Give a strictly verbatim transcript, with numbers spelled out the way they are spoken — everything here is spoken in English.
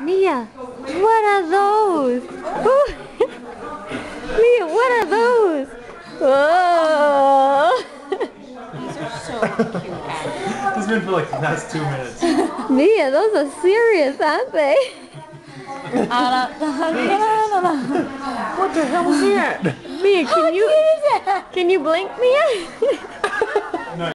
Mia, what are those? Ooh. Mia, what are those? Whoa! These are so cute, actually. This has been for like the last two minutes. Mia, those are serious, aren't they? What the hell was that? Mia, can you can you blink, Mia?